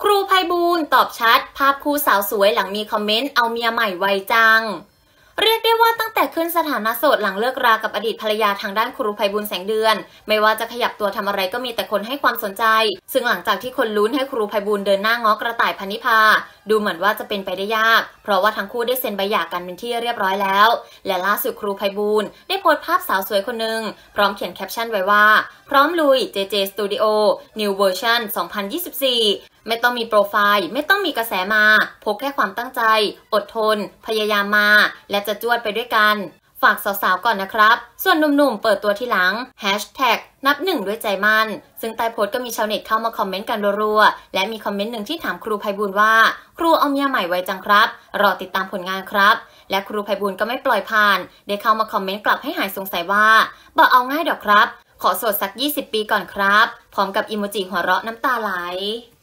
ครูไพบูลย์ตอบชัดภาพคู่สาวสวยหลังมีคอมเมนต์เอาเมียใหม่ไวจังเรียกได้ว่าตั้งแต่ขึ้นสถานะโสดหลังเลิกรากับอดีตภรรยาทางด้านครูไพบูลย์แสงเดือนไม่ว่าจะขยับตัวทำอะไรก็มีแต่คนให้ความสนใจซึ่งหลังจากที่คนลุ้นให้ครูไพบูลย์เดินหน้าง้อกระต่ายพนิพาดูเหมือนว่าจะเป็นไปได้ยากเพราะว่าทั้งคู่ได้เซ็นใบหย่ากันเป็นที่เรียบร้อยแล้วและล่าสุดครูไพบูลย์ได้โพสต์ภาพสาวสวยคนหนึ่งพร้อมเขียนแคปชั่นไว้ว่าพร้อมลุย JJ Studio New Version 2024ไม่ต้องมีโปรไฟล์ไม่ต้องมีกระแสมาพกแค่ความตั้งใจอดทนพยายามมาและจะจวดไปด้วยกันฝากสาวๆก่อนนะครับส่วนหนุ่มๆเปิดตัวทีหลัง นับหนึ่งด้วยใจมั่นซึ่งใต้โพสต์ก็มีชาวเน็ตเข้ามาคอมเมนต์กันรัวๆและมีคอมเมนต์หนึ่งที่ถามครูไพบูลย์ว่าครูเอาเมียใหม่ไว้จังครับรอติดตามผลงานครับและครูไพบูลย์ก็ไม่ปล่อยผ่านได้เข้ามาคอมเมนต์กลับให้หายสงสัยว่าบอกเอาง่ายดอกครับขอโสดสัก20 ปีก่อนครับพร้อมกับอีโมจิหัวเราะน้ำตาไหล